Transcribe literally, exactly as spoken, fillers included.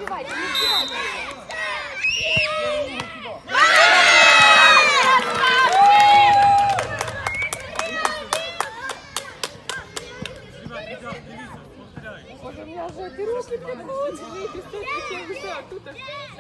издевайтесь, не издевайтесь. Боже, у меня же эти руки трясутся, видите, что я тут.